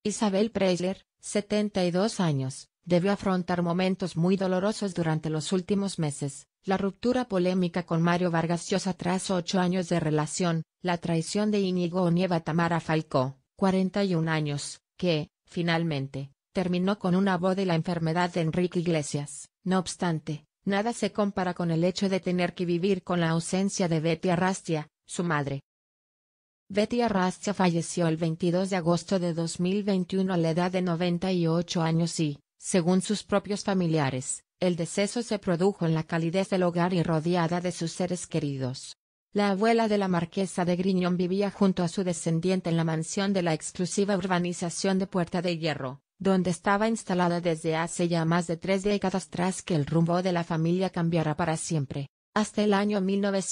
Isabel Preisler, 72 años, debió afrontar momentos muy dolorosos durante los últimos meses: la ruptura polémica con Mario Vargas Llosa tras 8 años de relación, la traición de Íñigo Onieva a Tamara Falcó, 41 años, que, finalmente, terminó con una boda, y la enfermedad de Enrique Iglesias. No obstante, nada se compara con el hecho de tener que vivir con la ausencia de Betty Arrastia, su madre. Betty Arrastia falleció el 22 de agosto de 2021 a la edad de 98 años y, según sus propios familiares, el deceso se produjo en la calidez del hogar y rodeada de sus seres queridos. La abuela de la marquesa de Griñón vivía junto a su descendiente en la mansión de la exclusiva urbanización de Puerta de Hierro, donde estaba instalada desde hace ya más de 3 décadas tras que el rumbo de la familia cambiara para siempre. Hasta el año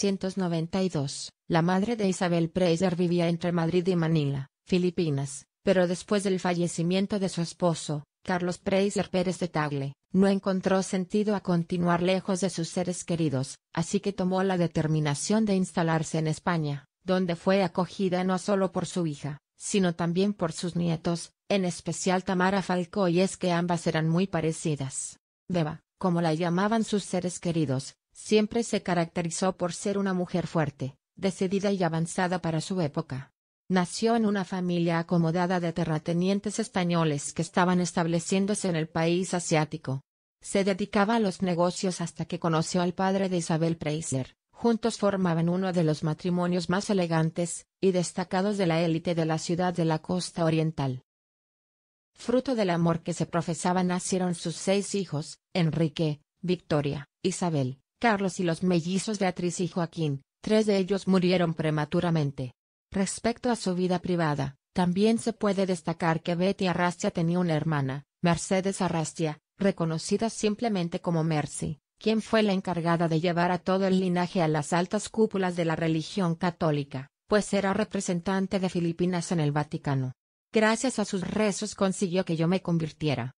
1992, la madre de Isabel Preisler vivía entre Madrid y Manila, Filipinas, pero después del fallecimiento de su esposo, Carlos Preisler Pérez de Tagle, no encontró sentido a continuar lejos de sus seres queridos, así que tomó la determinación de instalarse en España, donde fue acogida no solo por su hija, sino también por sus nietos, en especial Tamara Falcó, y es que ambas eran muy parecidas. Beba, como la llamaban sus seres queridos, siempre se caracterizó por ser una mujer fuerte, decidida y avanzada para su época. Nació en una familia acomodada de terratenientes españoles que estaban estableciéndose en el país asiático. Se dedicaba a los negocios hasta que conoció al padre de Isabel Preisler. Juntos formaban uno de los matrimonios más elegantes y destacados de la élite de la ciudad de la costa oriental. Fruto del amor que se profesaba nacieron sus 6 hijos: Enrique, Victoria, Isabel, Carlos y los mellizos Beatriz y Joaquín. 3 de ellos murieron prematuramente. Respecto a su vida privada, también se puede destacar que Betty Arrastia tenía una hermana, Mercedes Arrastia, reconocida simplemente como Mercy, quien fue la encargada de llevar a todo el linaje a las altas cúpulas de la religión católica, pues era representante de Filipinas en el Vaticano. Gracias a sus rezos consiguió que yo me convirtiera.